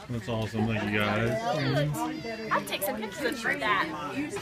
That's awesome. Thank you guys. I'll take some pictures for that.